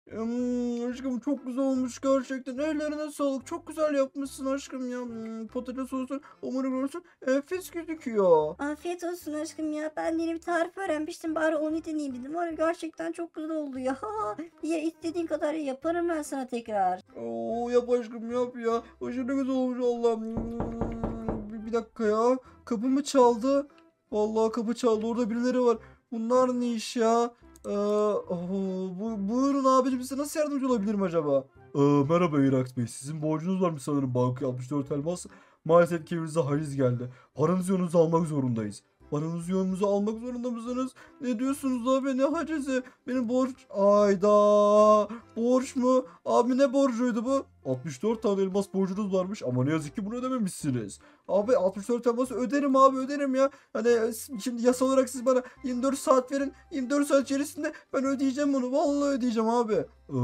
Aşkım çok güzel olmuş gerçekten. Ellerine sağlık. Çok güzel yapmışsın aşkım ya. Patates olsun, hamuru olsun. Enfes gözüküyor. Afiyet olsun aşkım ya. Ben yeni bir tarif öğrenmiştim. Bari onu deneyeyim dedim. Var ya, gerçekten çok güzel oldu ya. Ya istediğin kadar yaparım ben sana tekrar. Oo, yap aşkım yap ya. Aşırı güzel olmuş Allah'ım. Bir dakika ya. Kapı mı çaldı? Vallahi kapı çaldı. Orada birileri var. Bunlar ne iş ya? Buyurun abicim, size nasıl yardımcı olabilirim acaba? Merhaba Irak Bey. Sizin borcunuz varmış sanırım bankaya 64 elmas. Maalesef ki evinize haciz geldi. Paranızı yonunuzu almak zorundayız. Paranızı yonunuzu almak zorunda mısınız? Ne diyorsunuz abi, ne hacizi? Benim borç... Ayda. Borç mu? Abi ne borcuydu bu? 64 tane elmas borcunuz varmış ama ne yazık ki bunu ödememişsiniz. Abi 64 elması öderim abi, öderim ya. Hani şimdi yasal olarak siz bana 24 saat verin. 24 saat içerisinde ben ödeyeceğim bunu. Vallahi ödeyeceğim abi.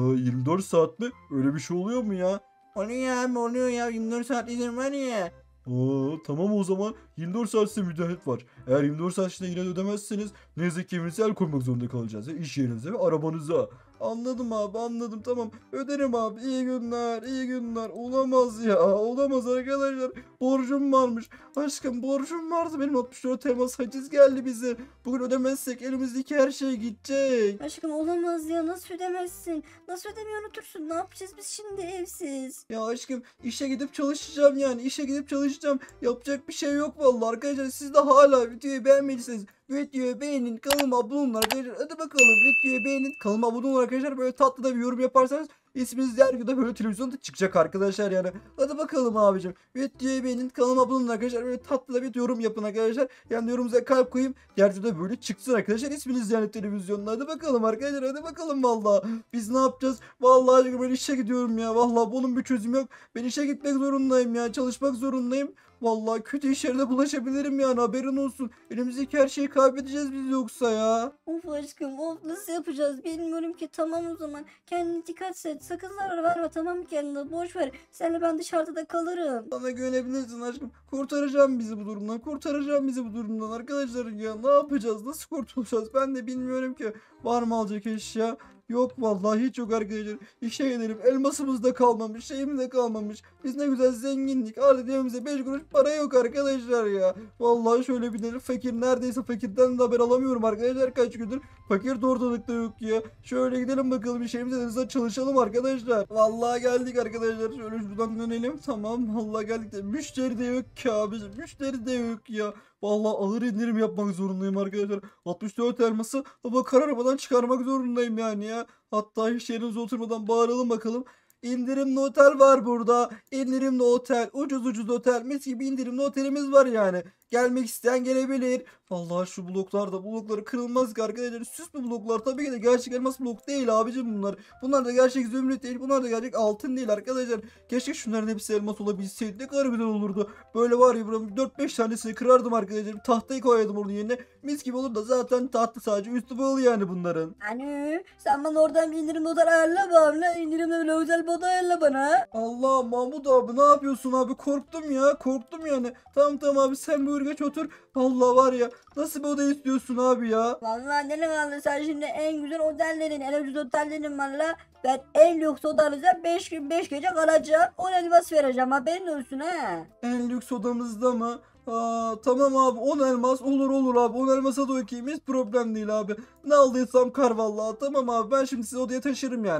24 saat mi? Öyle bir şey oluyor mu ya? Oluyor ya, oluyor ya. 24 saat izin var ya. Tamam o zaman 24 saat size müdahale var. Eğer 24 saat içinde yine de ödemezseniz ne yazık ki evinize el koymak zorunda kalacağız. Ya, iş yerinize ve arabanıza. Anladım abi, anladım, tamam. Öderim abi. İyi günler, iyi günler. Olamaz ya, olamaz arkadaşlar. Borcum varmış. Aşkım borcum vardı benim, 64 Temmuz haciz geldi bize. Bugün ödemezsek elimizdeki her şey gidecek. Aşkım olamaz ya. Nasıl ödemezsin? Nasıl ödemeyi unutursun? Ne yapacağız biz şimdi evsiz? Ya aşkım işe gidip çalışacağım yani. İşe gidip çalışacağım. Yapacak bir şey yok vallahi arkadaşlar. Siz de hala videoyu beğenmediyseniz videoyu beğenin, kanalıma abone olun arkadaşlar. Hadi bakalım, videoyu beğenin, kanalıma abone olun arkadaşlar. Böyle tatlı da bir yorum yaparsanız isminiz her gün de böyle televizyonda çıkacak arkadaşlar yani. Hadi bakalım abicim. Videoyu beğenin, kanalıma abone olun arkadaşlar. Böyle tatlı da bir yorum yapın arkadaşlar. Yani yorumunuza kalp koyayım. Diğer videoda böyle çıksın arkadaşlar. İsminiz yani televizyonda. Hadi bakalım arkadaşlar. Hadi bakalım valla. Biz ne yapacağız? Vallahi aşkım ben işe gidiyorum ya. Vallahi bunun bir çözümü yok. Ben işe gitmek zorundayım ya. Çalışmak zorundayım. Vallahi kötü işlere bulaşabilirim yani, haberin olsun. Elimizdeki her şeyi kaybedeceğiz biz yoksa ya. Of aşkım, of, nasıl yapacağız bilmiyorum ki. Tamam o zaman. Kendine dikkat et. Sakın zarar verme, tamam mı kendine? Boş ver. Senle ben dışarıda da kalırım. Bana güvenebilirsin aşkım. Kurtaracağım bizi bu durumdan. Kurtaracağım bizi bu durumdan arkadaşlar ya. Ne yapacağız? Nasıl kurtulacağız? Ben de bilmiyorum ki. Var mı alacak eşya? Yok vallahi, hiç yok arkadaşlar. İşe gidelim. Elmasımız da kalmamış. Şeyimiz de kalmamış. Biz ne güzel zenginlik. Artık evimize 5 kuruş para yok arkadaşlar ya. Vallahi şöyle bir de fakir, neredeyse fakirden de haber alamıyorum arkadaşlar kaç gündür. Fakir de ortalıkta yok ya. Şöyle gidelim bakalım, işimize de hızla çalışalım arkadaşlar. Vallahi geldik arkadaşlar. Şöyle şuradan dönelim. Tamam vallahi geldik de müşteri de yok ki abicim. Müşteri de yok ya. Vallahi ağır indirim yapmak zorundayım arkadaşlar. 64 elması hava kararmadan çıkarmak zorundayım yani ya. Hatta iş yerinize oturmadan bağıralım bakalım. İndirimli otel var burada. İndirimli otel. Ucuz ucuz otel. Mis gibi indirimli otelimiz var yani. Gelmek isteyen gelebilir. Vallahi şu bloklar da, blokları kırılmaz ki arkadaşlar. Süs bu bloklar. Tabii ki de gerçek elmas blok değil abicim bunlar. Bunlar da gerçek zümrüt değil. Bunlar da gerçek altın değil arkadaşlar. Keşke şunların hepsi elmas olabilseydi. Ne kadar güzel olurdu. Böyle var ya, buranın 4-5 tanesini kırardım arkadaşlar. Tahtayı koyardım onun yerine. Mis gibi olur da, zaten tahta sadece üstü bağlı yani bunların. Hani sen bana oradan bir indirim model ayarla bana. İndirimle böyle özel bir oda ayarla bana. Allah Mahmut abi, ne yapıyorsun abi? Korktum ya, korktum yani. Tamam tamam abi, sen buyur geç otur. Vallahi var ya, nasıl bir oda istiyorsun abi ya? Vallahi ne kaldı, sen şimdi en güzel otellerin, en ucuz otellerin valla. Ben en lüks odanızda 5 gün 5 gece kalacağım. 10 elmas vereceğim, haberin olsun ha. En lüks odamızda mı? Tamam abi, 10 elmas olur olur abi, 10 elmasa da okeyim, hiç problem değil abi. Ne aldıysam kar vallahi. Tamam abi, ben şimdi sizi odaya taşırım yani.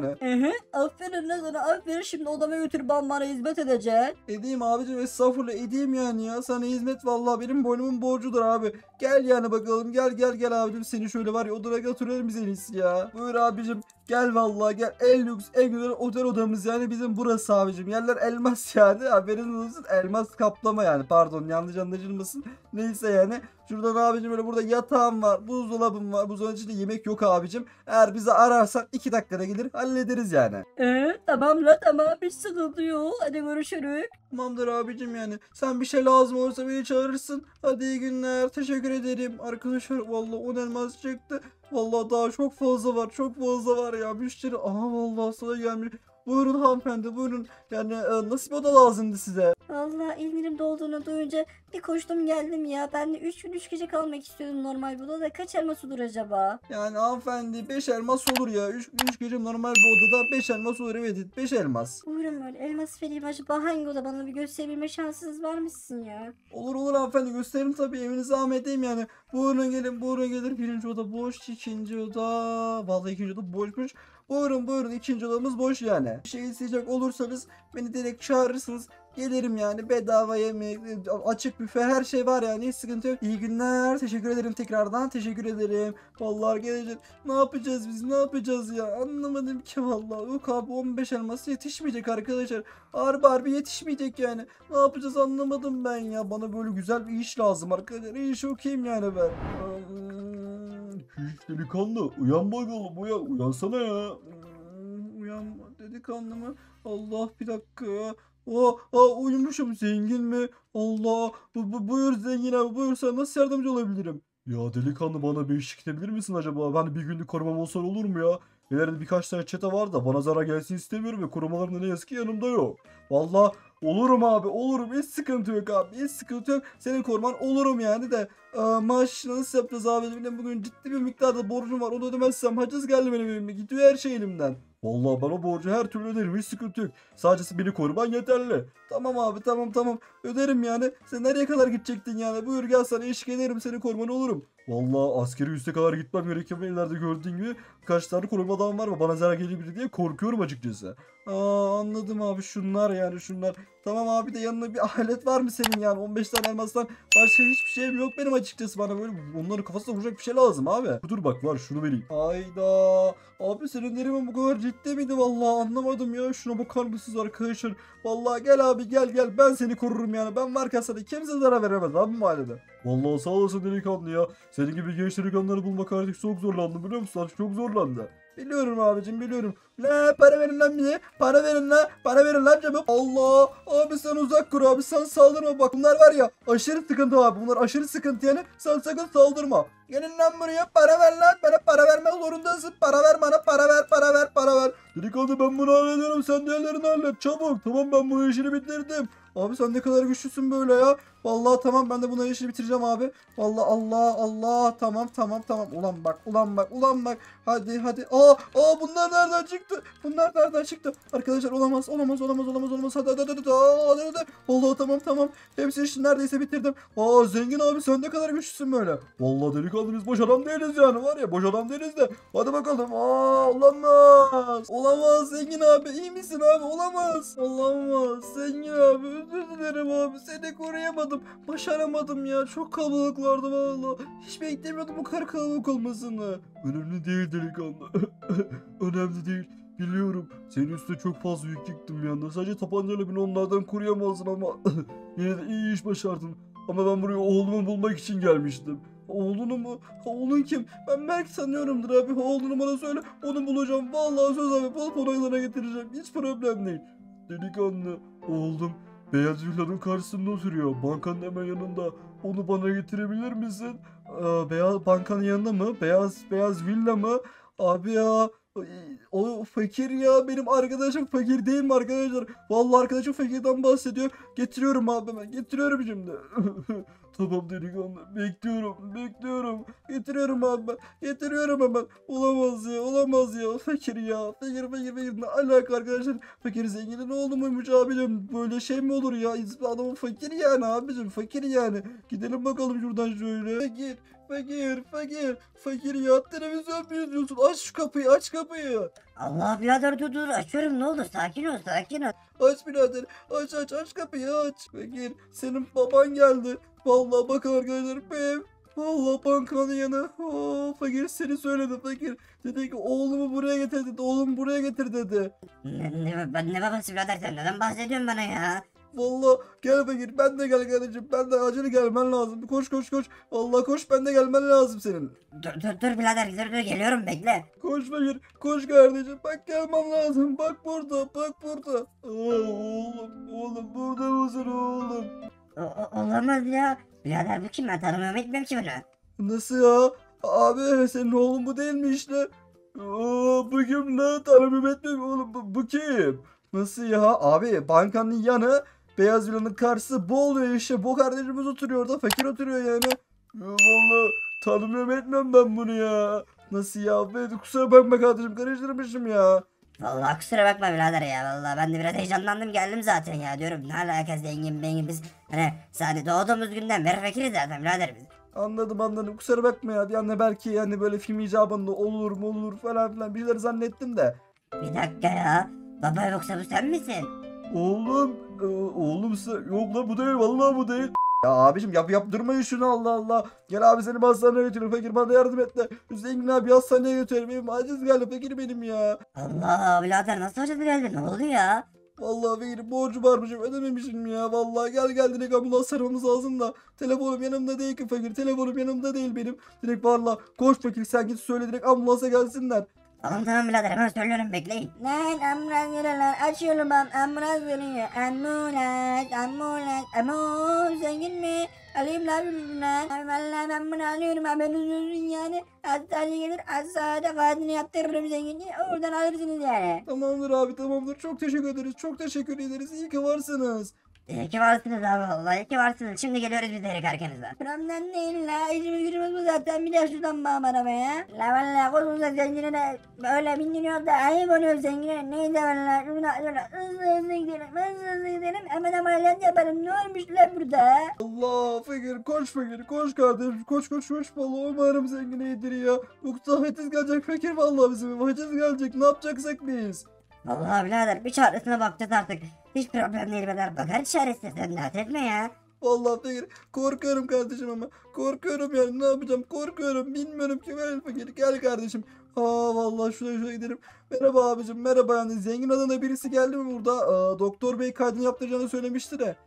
Aferin lan sana, aferin, şimdi odama götür, bana hizmet edeceksin. Edeyim abicim, estağfurullah edeyim yani ya. Sana hizmet vallahi benim boynumun borcudur abi. Gel yani bakalım, gel gel gel abicim, seni şöyle var ya odana götürelim biz en iyisi ya. Buyur abicim, gel vallahi gel, en lüks en güzel otel odamız yani bizim burası abicim. Yerler elmas yani, haberiniz olsun, elmas kaplama yani, pardon yanlış anlaşılmasın. Neyse yani. Şuradan abicim böyle, burada yatağım var, buzdolabım var. Buzdolabının içinde yemek yok abicim. Eğer bizi ararsan 2 dakikada gelir hallederiz yani. Tamam la, tamam, hiç sıkıntı yok, hadi görüşürüz. Tamamdır abicim yani. Sen bir şey lazım olursa beni çağırırsın. Hadi iyi günler. Teşekkür ederim. Arkadaşlar vallahi 10 elmas çıktı. Vallahi daha çok fazla var. Çok fazla var ya. Müşteri. Aha vallahi sana gelmiş. Buyurun hanımefendi, buyurun. Yani nasıl bir oda lazımdı size? Allah, İzmir'imde olduğunu duyunca bir koştum geldim ya. Ben de 3 gün 3 gece kalmak istiyordum normal burada da kaç elmas olur acaba? Yani hanımefendi 5 elmas olur ya. 3 gece normal bir odada 5 elmas olur, evet 5 elmas. Buyurun böyle elmas vereyim acaba hangi oda, bana bir gösterebilme şansınız var mısın ya? Olur olur hanımefendi, gösteririm tabii, evinize zahmet edeyim yani. Buyurun gelin, buyurun gelin. Birinci oda boş, ikinci oda... Vallahi ikinci oda boşmuş. Buyurun buyurun, ikinci odamız boş yani. Bir şey isteyecek olursanız beni direkt çağırırsınız. Gelirim yani, bedava yemek, açık büfe, her şey var yani, hiç sıkıntı yok. İyi günler, teşekkür ederim, tekrardan teşekkür ederim. Vallahi gelecek. Ne yapacağız biz, ne yapacağız ya, anlamadım ki vallahi. Yok abi, 15 elması yetişmeyecek arkadaşlar. Harbi yetişmeyecek yani. Ne yapacağız anlamadım ben ya. Bana böyle güzel bir iş lazım arkadaşlar. İş okuyayım yani ben. Küçük delikanlı, uyan bakalım, uyansana ya. Uyan delikanlı mı? Allah, bir dakika ya. Uyumuşum, zengin mi? Allah, buyur zengin abi, buyur, sana nasıl yardımcı olabilirim? Ya delikanlı, bana bir eşlik edebilir misin acaba? Ben bir günlük korumam olsa olur mu ya? İleride birkaç tane çete var da bana zarar gelsin istemiyorum ve korumalarım da ne yazık ki yanımda yok. Vallahi olurum abi, olurum, hiç sıkıntı yok abi, hiç sıkıntı yok. Senin koruman olurum yani de maaş nasıl yapacağız abi? Benim bugün ciddi bir miktarda borcum var, onu ödemezsem haciz geldi benim evime, gidiyor her şey elimden. Vallahi ben o borcu her türlü öderim, hiç sıkıntı yok. Sadece beni koruman yeterli. Tamam abi, tamam öderim yani. Sen nereye kadar gidecektin yani? Buyur gel, sana eşlik ederim, seni koruman olurum. Vallahi askeri üste kadar gitmem gerekiyor. Ileride gördüğün gibi kaç tane koruma adam var mı? Bana zarar gelebilir diye korkuyorum açıkçası. Anladım abi, şunlar yani şunlar. Tamam abi, de yanına bir alet var mı senin yani? 15 tane elmastan başka hiçbir şeyim yok benim açıkçası. Bana böyle onların kafasına vuracak bir şey lazım abi. Dur bak, var, şunu vereyim. Hayda. Abi senin derimin bu kadar ciddi miydi? Vallahi anlamadım ya. Şuna bakar mısınız arkadaşlar? Vallahi gel abi, gel. Ben seni korurum yani. Ben varken sana kimse zarar veremez abi bu mahallede. Vallahi sağ olasın delikanlı ya. Senin gibi genç delikanlıları bulmak artık çok zorlandı, biliyor musun? Artık çok zorlandı. Biliyorum abicim, biliyorum. La para verin lan bize. Para verin lan. Para verin lan çabuk. Allah. Abi sen uzak dur abi. Sen saldırma bak. Bunlar var ya, aşırı sıkıntı abi. Bunlar aşırı sıkıntı yani. Sen sakın saldırma. Gelin lan buraya. Para ver lan. Bana para vermek zorundasın. Para ver bana. Para ver. Delikanlı, ben bunu hallediyorum. Sen diğerlerini hallet. Çabuk. Tamam, ben bu işini bitirdim. Abi sen ne kadar güçlüsün böyle ya. Vallahi tamam, ben de bunların işini bitireceğim abi. Vallahi Allah. Tamam. Ulan bak. Hadi. Bunlar nereden çıktı? Arkadaşlar olamaz. Hadi. Vallahi tamam. Hepsi işini neredeyse bitirdim. Zengin abi, sen ne kadar güçlüsün böyle. Vallahi delikanlı, biz boş adam değiliz yani, var ya, boş adam değiliz de. Hadi bakalım. Olamaz zengin abi, iyi misin abi? Olamaz. Zengin abi, özür dilerim abi, seni koruyamadım. Başaramadım ya, çok kalabalıklardı vallahi. Hiç beklemiyordum bu kadar kalabalık olmasını. Önemli değil delikanlı. Önemli değil. Biliyorum, senin üstüne çok fazla yük yıktım bir anda. Sadece tabancayla beni onlardan koruyamazsın ama yine de iyi iş başardın. Ama ben buraya oğlumu bulmak için gelmiştim. Oğlunu mu? Oğlun kim? Ben belki sanıyorumdur abi. Oğlunu bana söyle. Onu bulacağım. Vallahi söz abi. Bulup onu yanına getireceğim. Hiç problem değil. Delikanlı, oğlum beyaz villanın karşısında oturuyor. Bankanın hemen yanında. Onu bana getirebilir misin? Beyaz bankanın yanında mı? Beyaz villa mı? Abi ya, o fakir ya, benim arkadaşım fakir değil mi arkadaşlar? Vallahi arkadaşım fakirden bahsediyor. Getiriyorum abi, ben getiriyorum şimdi. Tamam delikanlı, bekliyorum. Getiriyorum abi, getiriyorum hemen. Olamaz ya, fakir ya. Fakir, ne alaka arkadaşlar? Fakir zenginin oğlu muymuş abicim? Böyle şey mi olur ya? Adamın fakir yani abicim, fakir yani. Gidelim bakalım şuradan şöyle. Fakir ya, televizyon mu izliyorsun? Aç şu kapıyı, aç kapıyı. Allah birader, dur açıyorum, ne oldu, sakin ol. Aç birader, aç kapıyı, aç. Fakir, senin baban geldi. Vallahi bakın arkadaşlar, vallahi bankanın yanı. Fakir seni söyledi fakir. Dedi ki oğlumu buraya getir dedi. Oğlumu buraya getir dedi. Ne babası birader, sen neden bahsediyorsun bana ya? Vallahi gel fakir, ben de gel kardeşim. Ben de acil gelmen lazım. Koş. Vallahi koş, ben de gelmen lazım senin. Dur birader, dur geliyorum, bekle. Koş fakir, koş kardeşim. Bak gelmen lazım. Bak burada. Oğlum burada mısın oğlum? Olamaz ya. Birader bu kim, ben tanımıyorum, etmiyorum ki bunu. Nasıl ya? Abi senin oğlun bu değil mi işte? Bu kim lan? Tanımıyorum etmiyorum oğlum. Bu kim? Nasıl ya? Abi bankanın yanı. Beyaz villanın karşısı bu oluyor işte. Bu kardeşimiz oturuyor orada. Fakir oturuyor yani. Ya valla tanımıyorum etmem ben bunu ya. Nasıl ya? Ben kusura bakma kardeşim, karıştırmışım ya. Vallahi kusura bakma birader ya. Vallahi ben de biraz heyecanlandım geldim zaten ya. Diyorum ne alaka zengin bengin biz. Hani sadece doğduğumuz günden beri fakiriz zaten birader biz. Anladım, kusura bakma ya. Bir anda belki yani böyle film icabında olur mu olur falan filan bir şeyler zannettim de. Bir dakika ya. Baba yoksa bu sen misin? Oğlum, oğlumsa yok lan, bu değil vallahi, bu değil. Ya abicim yaptırmayın şunu, Allah Allah. Gel abi seni hastaneye götürün, fakir bana yardım et de. Zengin abi hastaneye götürelim, benim aciz galiba fakir benim ya. Allah birader nasıl hocadı geldi ne oldu ya? Vallahi fakir borcu varmışım, ödememişim ya. Vallahi gel direkt ambulans aramamız lazım da. Telefonum yanımda değil ki fakir, telefonum yanımda değil benim. Direkt vallahi koş fakir, sen git söyle direkt ambulansa gelsinler. Tamam birader hemen söylüyorum bekleyin. Lan ambulans geliyor lan açıyorum ben ambulans geliyor. Ambulans zengin mi? Alayım lan lan. Valla ben bunu alıyorum haberiniz olsun yani. Hastaneye gelir hastanede kaydını yaptırırım zengin. Oradan alırsınız yani. Tamamdır abi, tamamdır, çok teşekkür ederiz, çok teşekkür ederiz, iyi ki varsınız. İyi ki varsınız abi vallahi iyi ki varsınız. Şimdi geliyoruz biz de arkanızdan. Problemden değil la. İşimiz gücümüz bu zaten. Bir de şuradan bağım arabaya. La valla koşulsa zengine de böyle bindiriyor da ayıp oluyor zengine. Neyse valla. Şöyle hızlı gidelim. Hızlı gidelim. Hemen ameliyat yaparım. Ne olmuş lan burada? Allah fakir, koş fakir, koş kardeşim, koş vallahi umarım zengin iyidir ya. Yoksa haciz gelecek fakir, vallahi bizim haciz gelecek, ne yapacaksak biz. Vallahi birader bir çaresine bakacağız artık. Hiç problem değil birader. Bakar çaresi sen dert etme ya. Vallahi fakir korkuyorum kardeşim, ama korkuyorum yani, ne yapacağım, korkuyorum, bilmiyorum ki. Gel fakir, gel kardeşim. Vallahi şuraya gidelim. Merhaba abicim, merhaba, yani zengin adına birisi geldi mi burada? Doktor bey kaydını yaptıracağını söylemişti de.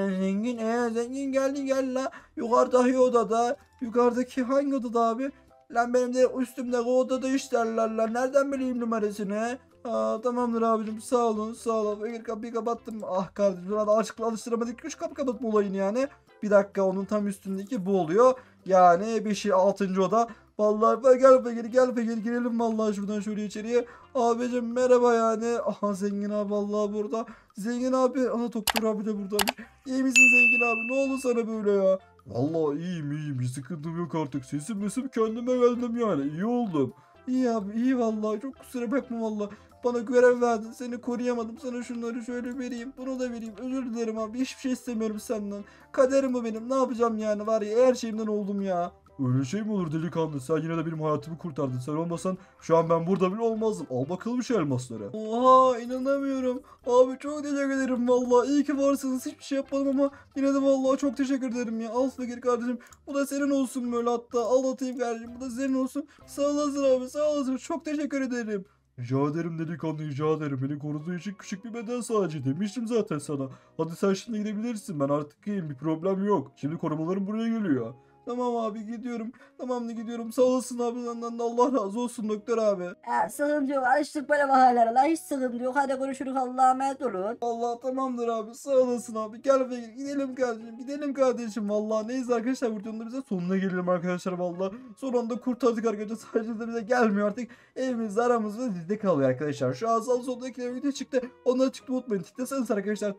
Zengin geldi, gel la. Yukarıdaki odada. Yukarıdaki hangi odada abi? Lan benim de üstümdeki odada işlerler lan. Nereden bileyim numarasını? Tamamdır abicim, sağ olun. Fakir kapıyı kapattım. Ah kardeşim, burada alıştıramadık. 3 kapı kapatma olayını yani. Bir dakika, onun tam üstündeki bu oluyor. Yani 5. 6. oda. Vallahi gel fakir girelim vallahi şuradan şöyle içeriye. Abicim merhaba yani. Aha zengin abi vallahi burada. Zengin abi, aha doktor abi de buradaymış. İyi misin zengin abi? Ne oldu sana böyle ya? Vallahi iyiyim, bir sıkıntım yok artık. Sesim kendime geldim yani. İyi oldum. İyi abi, iyi vallahi, çok kusura bakma vallahi. Bana görev verdin, seni koruyamadım. Sana şunları şöyle vereyim, bunu da vereyim. Özür dilerim abi, hiçbir şey istemiyorum senden. Kaderim bu benim, ne yapacağım yani, var ya her şeyimden oldum ya. Öyle şey mi olur delikanlı? Sen yine de benim hayatımı kurtardın. Sen olmasan şu an ben burada bile olmazdım. Al bakalım şu elmasları. Oha, inanamıyorum. Abi çok teşekkür ederim vallahi. İyi ki varsınız. Hiçbir şey yapmadım ama yine de vallahi çok teşekkür ederim ya. Al fakir kardeşim. Bu da senin olsun böyle hatta. Al atayım kardeşim. Bu da senin olsun. Sağ olasın abi, sağ olasın. Çok teşekkür ederim. Rica ederim delikanlı, rica ederim. Beni koruduğu için küçük bir bedel sadece, demiştim zaten sana. Hadi sen şimdi gidebilirsin. Ben artık iyiyim, bir problem yok. Şimdi korumalarım buraya geliyor. Tamam abi, gidiyorum. Tamamdır, gidiyorum. Sağ olasın abi, senden de Allah razı olsun doktor abi. Sıkıntı yok alıştık böyle bahalara la hiç sıkıntı yok. Hadi görüşürüz Allah'a emanet olun. Allah tamamdır abi, sağ olasın abi. Gel be, gidelim kardeşim. Vallahi neyse arkadaşlar, videonun da bize sonuna gelelim arkadaşlar vallahi. Son anda kurtardık arkadaşlar. Sadece de bize gelmiyor artık. Evimizde aramızda dizde kalıyor arkadaşlar. Şu an sağ soldaki video çıktı. Onları unutmayın. Tıklasanız arkadaşlar,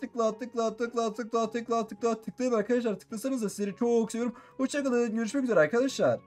tıklayın arkadaşlar. Tıklasanız da sizleri çok seviyorum. Hoşçakalın, görüşmek üzere arkadaşlar.